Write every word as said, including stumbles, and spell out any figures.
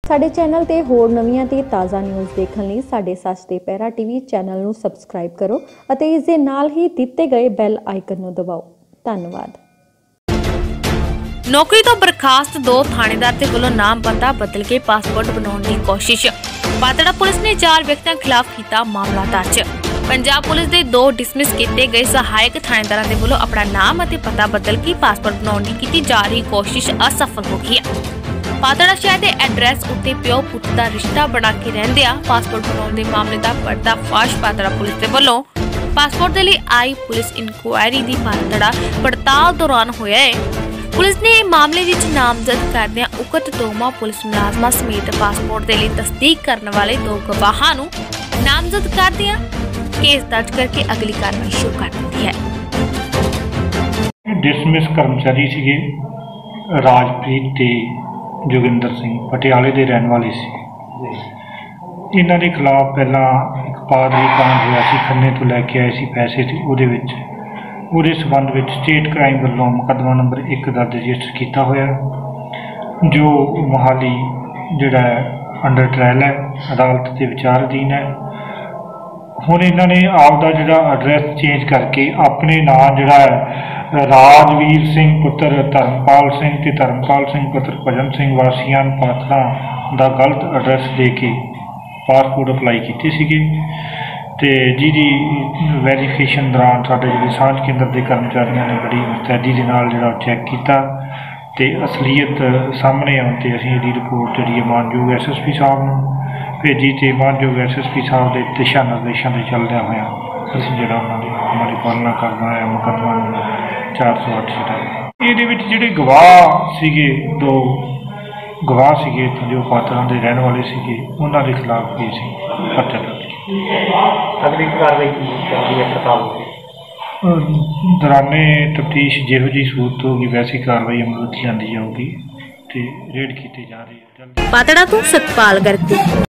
ਸਾਡੇ ਚੈਨਲ ਤੇ ਹੋਰ ਨਵੀਆਂ ਤੇ ਤਾਜ਼ਾ ਨਿਊਜ਼ ਦੇਖਣ ਲਈ ਸਾਡੇ ਸੱਚ ਤੇ ਪਹਿਰਾ ਟੀਵੀ ਚੈਨਲ ਨੂੰ ਸਬਸਕ੍ਰਾਈਬ ਕਰੋ ਅਤੇ ਇਸ ਦੇ ਨਾਲ ਹੀ ਦਿੱਤੇ ਗਏ ਬੈਲ ਆਈਕਨ ਨੂੰ ਦਬਾਓ। ਧੰਨਵਾਦ। नौकरी तो बर्खास्त दो थानेदार के वालों नाम पता बदल के पासपोर्ट बनाने की कोशिश। पातड़ा पुलिस ने चार व्यक्तियों खिलाफ किया मामला दर्ज। पंजाब पुलिस के दो डिसमिस किए गए सहायक थानेदार के वालों अपना नाम और पता बदल के पासपोर्ट बनाने की की जा रही कोशिश असफल हो गई है। पातड़ा शहर के एड्रैस उत्ते प्यो पुत का रिश्ता बना के रहिंदियां पासपोर्ट बनाने के मामले का पर्दाफाश पातड़ा पुलिस के वालों पासपोर्ट के लिए आई पुलिस इंक्वायरी की पातड़ा पड़ताल दौरान होया है। पुलिस ने मामले विच नामजद करदियां उकत दोवां पुलिस मुलाजमां समेत पासपोर्ट के लिए तस्दीक करने वाले दो गवाहां नूं नामजद करदियां केस दर्ज करके अगली कार्रवाई शुरू कर दी है। डिसमिस कर्मचारी सीगे राजप्रीत ते जोगिंदर सिंह पटियाले के रहने वाले सी। इन्हां दे खिलाफ पहला एक पादरी कांड होया सी, खन्ने तो लैके आए सी पैसे ते उहदे विच ਉਹਦੇ संबंध में स्टेट क्राइम वालों मुकदमा नंबर एक दर्ज रजिस्टर किया होया जो मोहाली जिहड़ा अंडर ट्रायल है, अदालत के विचार अधीन है। हुण इन्होंने आपका जिहड़ा एड्रैस चेंज करके अपने नाम जिहड़ा है राजवीर सिंह पुत्र धर्मपाल सिंह ते धर्मपाल सिंह पुत्र भजन सिंह वासियां पात्रा का गलत एड्रैस दे के पासपोर्ट अप्लाई किए सीगे ते जिहदी वैरीफिकेशन दौरान साडे जिहड़े सांझ केंद्र के कर्मचारियों ने बड़ी मुस्तैदी दे नाल जिहड़ा चैक किया ते असलीयत सामने आउण ते असीं इहदी रिपोर्ट जिहड़ी मानयोग एस एस पी साहब नूं भेजी ते मानयोग एस एस पी साहब के दिशा निर्देशों के चलदे होया असीं जिहड़ा उन्हां दी उन्हां दी पालना करना है मुकदमा चार सौ अठ जिहड़ा इहदे विच जिहड़े गवाह सीगे दो गवाह सीगे जो पात्रा के रहने वाले सीगे उन्हां दे खिलाफ भी सी पर्चा दर्ज अगली कार्रवाई की जाती है पड़ताल दौराने तफ्तीश जिहो जी सूरत होगी वैसी कार्रवाई अमल में ली जाऊगी ते रेड की जा रही है। पातड़ा तो सतपाल करती